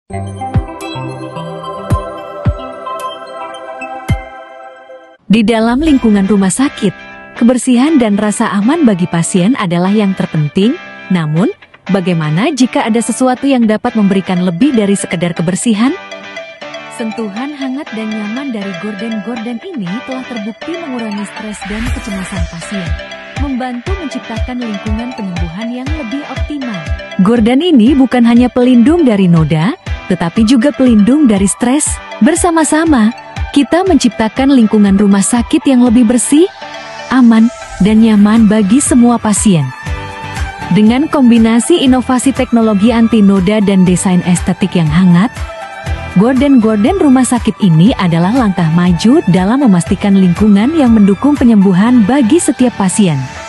Di dalam lingkungan rumah sakit, kebersihan dan rasa aman bagi pasien adalah yang terpenting. Namun, bagaimana jika ada sesuatu yang dapat memberikan lebih dari sekedar kebersihan? Sentuhan hangat dan nyaman dari gorden-gorden ini telah terbukti mengurangi stres dan kecemasan pasien, membantu menciptakan lingkungan penyembuhan yang lebih optimal. Gorden ini bukan hanya pelindung dari noda, tetapi juga pelindung dari stres. Bersama-sama, kita menciptakan lingkungan rumah sakit yang lebih bersih, aman, dan nyaman bagi semua pasien. Dengan kombinasi inovasi teknologi anti noda dan desain estetik yang hangat, gorden-gorden rumah sakit ini adalah langkah maju dalam memastikan lingkungan yang mendukung penyembuhan bagi setiap pasien.